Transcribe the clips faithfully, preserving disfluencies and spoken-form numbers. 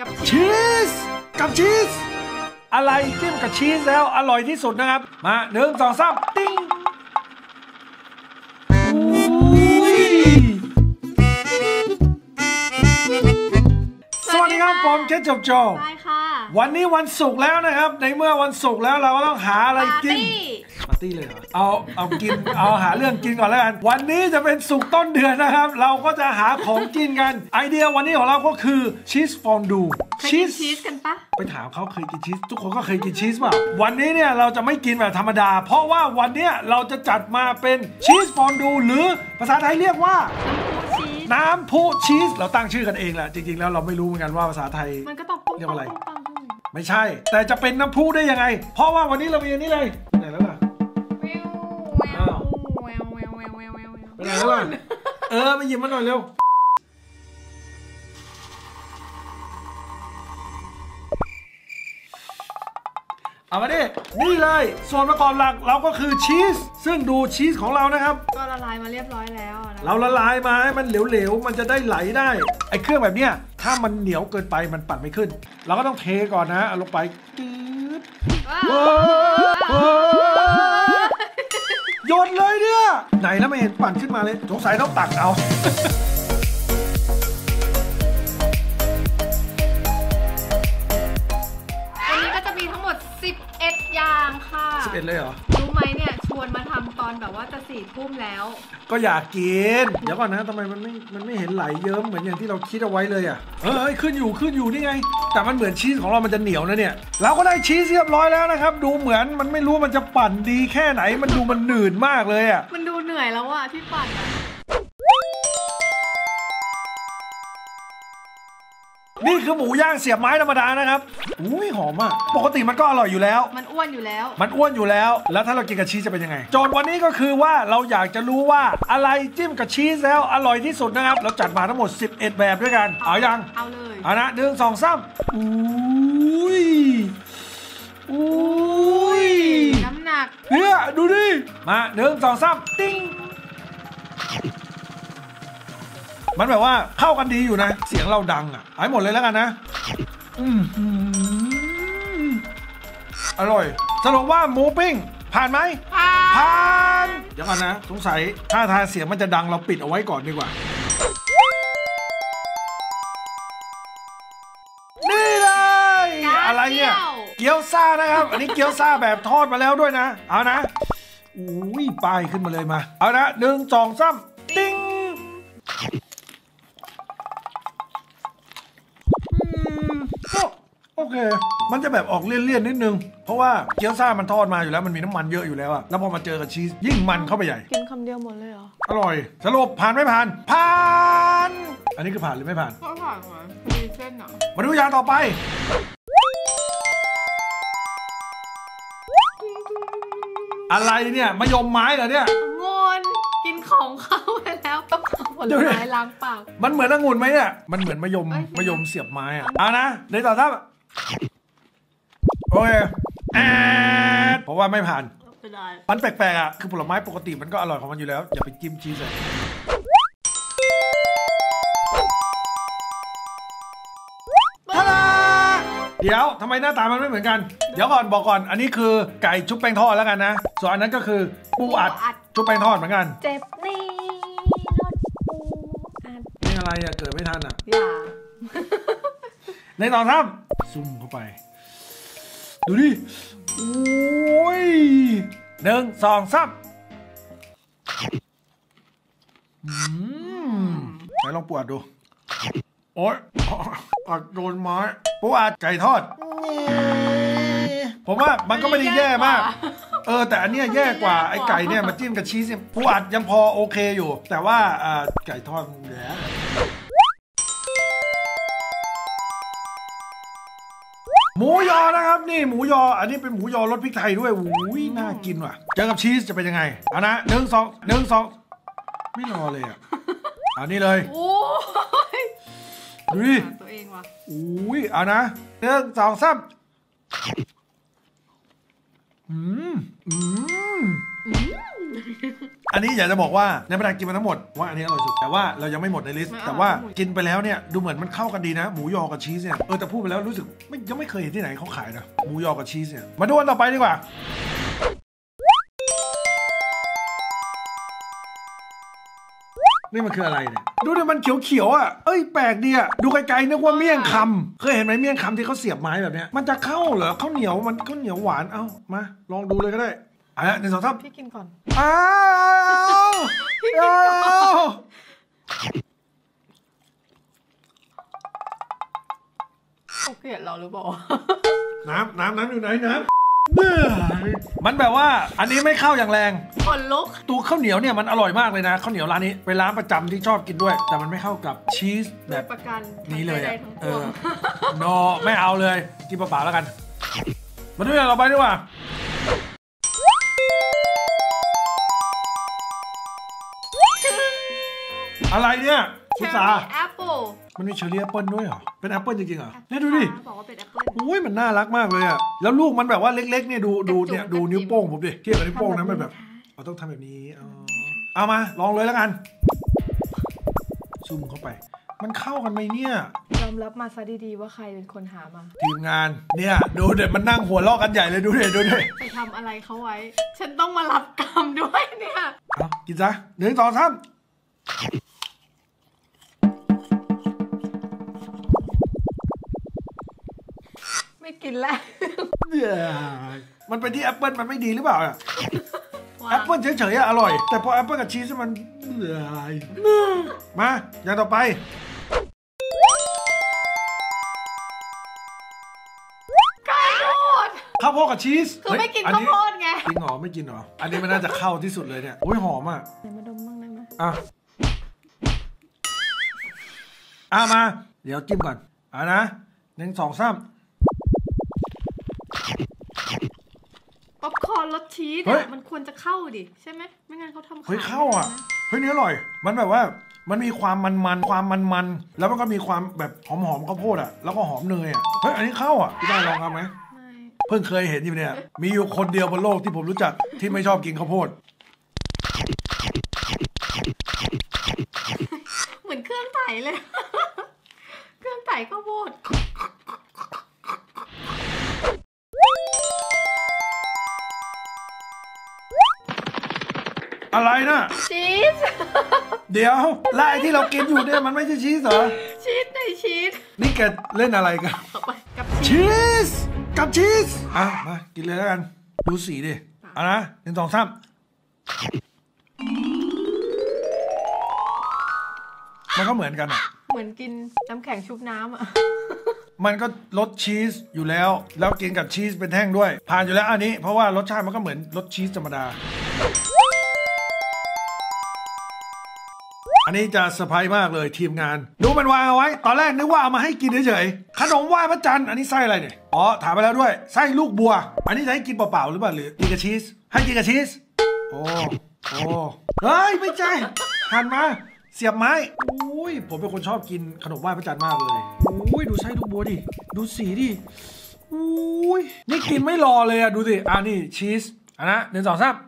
กับชีสกับชีสอะไรจิ้มกับชีสแล้วอร่อยที่สุดนะครับมาหนึ่งสองสามติ้งสวัสดีครับผมเคทจบจบใช่ค่ะวันนี้วันศุกร์แล้วนะครับในเมื่อวันศุกร์แล้วเราก็ต้องหาอะไรกินปาร์ตี้เลยเหรอเอาเอากินเอาหาเรื่องกินก่อนแล้วกันวันนี้จะเป็นศุกร์ต้นเดือนนะครับเราก็จะหาของกินกันไอเดียวันนี้ของเราก็คือชีสฟอนดูชีสชีสกันปะไปถามเขาเคยกินชีสทุกคนก็เคยกินชีสป่ะวันนี้เนี่ยเราจะไม่กินแบบธรรมดาเพราะว่าวันนี้เราจะจัดมาเป็นชีสฟอนดูหรือภาษาไทยเรียกว่าน้ำพุชีสเราตั้งชื่อกันเองแหละจริงๆแล้วเราไม่รู้เหมือนกันว่าภาษาไทยมันก็ต้องเรียกว่าอะไรไม่ใช่แต่จะเป็นน้ำพุได้ยังไงเพราะว่าวันนี้เรามีอันนี้เลยไหนแล้วล่ะไปไหนแล้วล่ะเออไปหยิบมาหน่อยเร็วเอามาดินี่เลยส่วนประกอบหลักเราก็คือชีสซึ่งดูชีสของเรานะครับก็ละลายมาเรียบร้อยแล้วเราละลายมาให้มันเหลวๆมันจะได้ไหลได้ไอ้เครื่องแบบเนี้ยถ้ามันเหนียวเกินไปมันปั่นไม่ขึ้นเราก็ต้องเทก่อนนะเอาลงไปตืดโยนเลยเนี่ยไหนแล้วไม่เห็นปั่นขึ้นมาเลยสงสัยต้องตักเอาอย่างค่ะสิบเอ็ดเลยเหรอรู้ไหมเนี่ยชวนมาทำตอนแบบว่าจะสี่ทุ่มแล้วก็อยากกินเดี๋ยวก่อนนะทำไมมันไม่มันไม่เห็นไหลเยิ้มเหมือนอย่างที่เราคิดเอาไว้เลยอ่ะเฮ้ยขึ้นอยู่ขึ้นอยู่นี่ไงแต่มันเหมือนชีสของเรามันจะเหนียวนะเนี่ยเราก็ได้ชีสเรียบร้อยแล้วนะครับดูเหมือนมันไม่รู้มันจะปั่นดีแค่ไหนมันดูมันหนืดมากเลยอ่ะมันดูเหนื่อยแล้วอ่ะที่ปั่นนี่คือหมูย่างเสียบไม้ธรรมดานะครับอุ้ยหอมอ่ะปกติมันก็อร่อยอยู่แล้วมันอ้วนอยู่แล้วมันอ้วนอยู่แล้วแล้วถ้าเรากินกับชีสจะเป็นยังไงโจทย์วันนี้ก็คือว่าเราอยากจะรู้ว่าอะไรจิ้มกับชีสแล้วอร่อยที่สุดนะครับเราจัดมาทั้งหมดสิบเอ็ดแบบด้วยกันเอายังเอาเลยเอานะหนึ่งสองสามอุ้ยอุ้ยน้ำหนักเนี่ยดูดิมาหนึ่งสองสามติ้งมันแบบว่าเข้ากันดีอยู่นะเสียงเราดังอ่ะหายหมดเลยแล้วกันนะอืมอร่อยสรุปว่าหมูปิ้งผ่านไหมผ่านผ่านเดี๋ยวก่อนนะสงสัยถ้าทางเสียงมันจะดังเราปิดเอาไว้ก่อนดีกว่านี่เลยอะไรเนี่ยเกี๊ยวซ่านะครับอันนี้เกี๊ยวซ่าแบบทอดมาแล้วด้วยนะเอานะอุ้ยป้ายขึ้นมาเลยมาเอานะหนึ่งสองสามติ้งโอเคมันจะแบบออกเลี่ยนๆนิดนึงเพราะว่าเกี๊ยวซ่ามันทอดมาอยู่แล้วมันมีน้ำมันเยอะอยู่แล้วอะแล้วพอมาเจอกับชีสยิ่งมันเข้าไปใหญ่กินคำเดียวหมดเลยเหรออร่อยสรุปผ่านไม่ผ่านผ่านอันนี้คือผ่านหรือไม่ผ่านก็ผ่านเหมือนมีเส้นอ่ะมาดูอย่างต่อไปอะไรเนี่ยมะยมไม้เหรอเนี่ยงนกินของเขาไปแล้วต้องเอาผลไม้ล้างปากมันเหมือนองุ่นไหมเนี่ยมันเหมือนมะยมมะยมเสียบไม้อ่ะเอานะเลยต่อท่าโอเคเพราะว่าไม่ผ่านมันแปลกๆอ่ะคือผลไม้ปกติมันก็อร่อยของมันอยู่แล้วอย่าไปจิ้มชีสเลยเดี๋ยวทำไมหน้าตามันไม่เหมือนกันเดี๋ยวก่อนบอกก่อนอันนี้คือไก่ชุบแป้งทอดแล้วกันนะส่วนอันนั้นก็คือปูอัดชุบแป้งทอดเหมือนกันเจ็บนี่รสปูอัดนี่อะไรอ่ะเกิดไม่ทันอ่ะอย่าในตอนทับซุ่มเข้าไปดูดิโอ้ยหนึ่งสองสามไหนลองปูอัดดูโอ๊ยอัดโดนไม้ปูอัดไก่ทอดผมว่ามันก็ไม่ได้แย่มากเออแต่อันเนี้ยแย่กว่าไอ้ไก่เนี่ยมาจิ้มกับชีสปูอัดยังพอโอเคอยู่แต่ว่าไก่ทอดแย่หมูยอนะครับนี่หมูยออันนี้เป็นหมูยอรสพริกไทยด้วยอุ้ยน่ากินว่ะเจอกับชีสจะเป็นยังไงเอานะหนึ่งสองหนึ่งสองไม่รอเลยอ่ะอันนี้เลยโอ้ยดูดิตัวเองว่ะอุ้ยเอานะหนึ่งสองสามอืมอืมอันนี้อยากจะบอกว่าในบรรดากินมาทั้งหมดว่าอันนี้อร่อยสุดแต่ว่าเรายังไม่หมดในลิสต์แต่ว่ากินไปแล้วเนี่ยดูเหมือนมันเข้ากันดีนะหมูยอกับชีสเนี่ยเออแต่พูดไปแล้วรู้สึกไม่ยังไม่เคยเห็นที่ไหนเขาขายนะหมูยอกับชีสเนี่ยมาดูอันต่อไปดีกว่านี่มันคืออะไรเนี่ยดูดิมันเขียวๆอ่ะเอ้ยแปลกดีอ่ะดูไกลๆนึกว่าเมี่ยงคำเคยเห็นไหมเมี่ยงคำที่เขาเสียบไม้แบบเนี้ยมันจะเข้าเหรอข้าวเหนียวมันข้าวเหนียวหวานเอ้ามาลองดูเลยก็ได้อ่ะหนึ่งสองสามพี่กินก่อนอ้าวอ้าวเขาเกลียดเราหรือเปล่าน้ำน้ำน้ำอยู่ไหนน้ำเบื่อมันแบบว่าอันนี้ไม่เข้าอย่างแรงคนลุกตัวข้าวเหนียวเนี่ยมันอร่อยมากเลยนะข้าวเหนียวร้านนี้เป็นร้านประจำที่ชอบกินด้วยแต่มันไม่เข้ากับชีสแบบประกันนี้เลยทั้อ่ะงเอตัวอโนไม่เอาเลยกินเปล่าๆแล้วกันมาดูอย่างต่อไปดีกว่าอะไรเนี่ยเชสุอสารี่แอปเปิลมันมีเชอร์รี่แอปเปิลด้วยเหรอเป็นแอปเปิลจริงๆเหรอเนี่ยดูดิบอกว่าเป็นแอปเปิลอุ้ยมันน่ารักมากเลยอ่ะแล้วลูกมันแบบว่าเล็กๆเนี่ยดูดูเนี่ยกระจุกดูนิ้วโป้งผมดิเทียบกับนิ้วโป้งนะมันแบบเราต้องทำแบบนี้อ๋อเอามาลองเลยแล้วกันซูมเข้าไปมันเข้ากันไหมเนี่ยยอมรับมาซะดีๆว่าใครเป็นคนหามาทีมงานเนี่ยดูเด็ดมันนั่งหัวเราะกันใหญ่เลยดูเด็ดดูเด็ดไปทำอะไรเขาไว้ ฉันต้องมารับกรรมด้วยเนี่ยเอากินซะหนึ่งสองสามไม่กินแล้วมันเป็นที่แอปเปิลมันไม่ดีหรือเปล่าอะแอปเปิลเฉยๆอะอร่อย แต่พอแอปเปิลกับชีสมันเบื่อมาอย่างต่อไปข้าวโพดกับชีสคือไม่กินข้าวโพดไงจริงเหรอไม่กินเหรออันนี้มันน่าจะเข้าที่สุดเลยเนี่ยโอ้ยหอมอ่ะเดี๋ยวมาดมบ้างได้ไหมอ่ะอ่ะมาเดี๋ยวจิ้มก่อนอ่ะนะหนึ่งสองสามป๊อปคอร์นรสชีสเฮ้ยอ่ะมันควรจะเข้าดิใช่ไหมไม่งั้นเขาทำขายเฮ้ยเข้าอ่ะไม่ได้นะเฮ้ยนี่อร่อย มันแบบว่ามันมีความมันๆความมันๆแล้วมันก็มีความแบบหอมๆข้าวโพดอ่ะแล้วก็หอมเนยอ่ะเฮ้ยอันนี้เข้าอ่ะพี่ได้ลองทำไหมไม่เพิ่งเคยเห็นอยู่เนี่ยมีอยู่คนเดียวบนโลกที่ผมรู้จักที่ไม่ชอบกินข้าวโพดเหมือนเครื่องไถเลย เครื่องไถข้าวโพดอะไรนะชีสเดี๋ยวแล้วไอ้ที่เรากินอยู่เนี่ยมันไม่ใช่ชีสเหรอชีสในชีสนี่แกเล่นอะไรกันต่อไปกับชีสชีสกับชีสอ่ะมากินเลยแล้วกันดูสีดิเอ่ะนะหนึ่งสองสามมันก็เหมือนกันอ่ะเหมือนกินน้ำแข็งชุบน้ำอ่ะมันก็รสชีสอยู่แล้วแล้วกินกับชีสเป็นแท่งด้วยผ่านอยู่แล้วอันนี้เพราะว่ารสชาติมันก็เหมือนรสชีสธรรมดาอันนี้จะเซอร์ไพรส์มากเลยทีมงานดูมันวางเอาไว้ตอนแรกนึกว่าเอามาให้กินเฉยๆขนมไหว้พระจันทร์อันนี้ไส้อะไรเนี่ยอ๋อถามไปแล้วด้วยไส้ลูกบัวอันนี้จะให้กินเปล่าๆหรือเปล่าหรือกินกับชีสให้กินกับชีสโอ้โอ้เฮ้ยไม่ใช่หั่นมาเสียบไม้อุ้ยผมเป็นคนชอบกินขนมไหว้พระจันทร์มากเลยอุ้ยดูไส้ลูกบัวดิดูสีดิอุ้ยนี่กินไม่รอเลยอะดูสิอ่านี่ชีสอ่ะนะหนึ่งสองสาม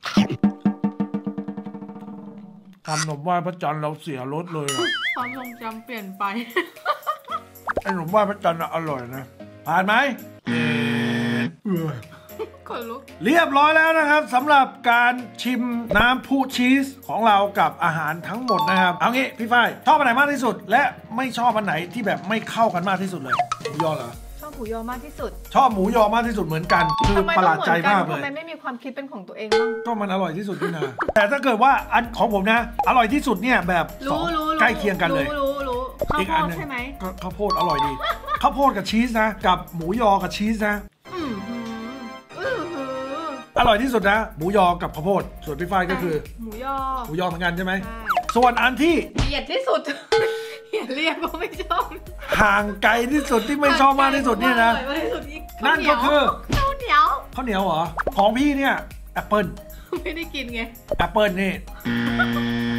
ทำขนมไหว้พระจันทร์เราเสียรสเลยอะความทรงจำเปลี่ยนไปไอ้ขนมไหว้พระจันทร์อร่อยนะผ่านไหมเออคนลุกเรียบร้อยแล้วนะครับสำหรับการชิมน้ำพุชีสของเรากับอาหารทั้งหมดนะครับเอางี้พี่ฝ้ายชอบอันไหนมากที่สุด และไม่ชอบอันไหนที่แบบไม่เข้ากันมากที่สุดเลยหมูยอเหรอชอบหมูยอมากที่สุดชอบหมูยอมากที่สุดเหมือนกันคือทำไมประหต้ลาองดเหมืใจอนกันมากเลยทำไมไม่มีความคิดเป็นของตัวเองบ้างก็มันอร่อยที่สุดนี่นะ แต่ถ้าเกิดว่าอันของผมนะ อร่อยที่สุดเนี่ยแบบสองรู้รู้ใกล้เคียงกันเลยรู้รู้รู้ข้าวอีกโพอันดหนึงใช่ไหมก็ข้าวโพดอร่อยดี ข้าวโพดกับชีสนะ กับหมูยอกับชีสนะอืมหืมอือหืออร่อยที่สุดนะ หมูยอกับข้าวโพดส่วนพี่ฝ้ายก็คือหมูยอหมูยอเหมือนกันใช่ไหมใช่ส่วนอันที่เกลียดที่สุด อย่าเรียกว่าไม่ชอบห่างไกลที่สุดที่ไม่ชอบมากที่สุดเนี่ยนะอร่อยมากที่สุดอีกนั่นก็คือข้าวเหนียวข้าวเหนียวเหรอของพี่เนี่ยแอปเปิลไม่ได้กินไงแอปเปิลนี่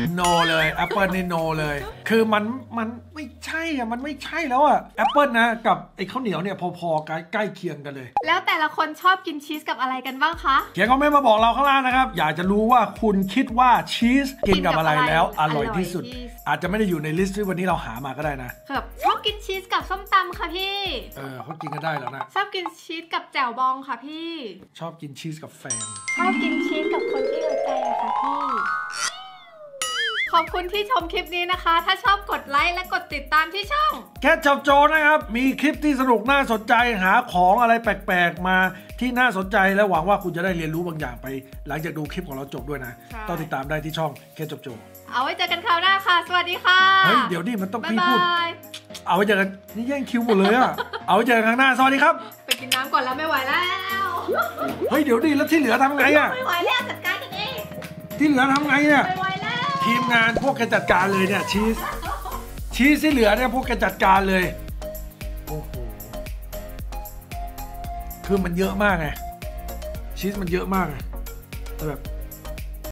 โนเลยแอปเปิลนี่โนเลยคือมันมันไม่ใช่อ่ะมันไม่ใช่แล้วอ่ะแอปเปิลนะกับไอ้ข้าวเหนียวเนี่ยพอๆใกล้ใกล้เคียงกันเลยแล้วแต่ละคนชอบกินชีสกับอะไรกันบ้างคะเขียนคอมเมนต์มาบอกเราข้างล่างนะครับอยากจะรู้ว่าคุณคิดว่าชีสกินกับอะไรแล้วอร่อยที่สุดอาจจะไม่ได้อยู่ในลิสต์ที่วันนี้เราหามาก็ได้นะแบบชอบกินชีสกับส้มตำค่ะพี่เออเขากินกันได้แล้วนะชอบกินชีสกับแจ่วบองค่ะพี่ชอบกินชีสกับแฟนชอบกินชีสกับคนที่หัวใจอะค่ะพี่ขอบคุณที่ชมคลิปนี้นะคะถ้าชอบกดไลค์และกดติดตามที่ช่องแคทจับโจนะครับมีคลิปที่สนุกน่าสนใจหาของอะไรแปลกๆมาที่น่าสนใจและหวังว่าคุณจะได้เรียนรู้บางอย่างไปหลังจากดูคลิปของเราจบด้วยนะต้องติดตามได้ที่ช่องแคทจับโจเอาไว้เจอกันคราวหน้าค่ะสวัสดีค่ะเฮ้ยเดี๋ยวดิมันต้องพี่พูดเอาไว้เจอกันนี่แย่งคิวหมดเลยอะเอาไว้เจอกันครั้งหน้าสวัสดีครับไปกินน้ำก่อนแล้วไม่ไหวแล้วเฮ้ยเดี๋ยวดิแล้วที่เหลือทำไงอะไม่ไหวแล้วจัดการกันเองที่เหลือทำไงเนี่ยไม่ไหวแล้วทีมงานพวกแกจัดการเลยเนี่ยชีสชีสที่เหลือเนี่ยพวกแกจัดการเลยโอ้โหคือมันเยอะมากไงชีสมันเยอะมากไงแต่แบบ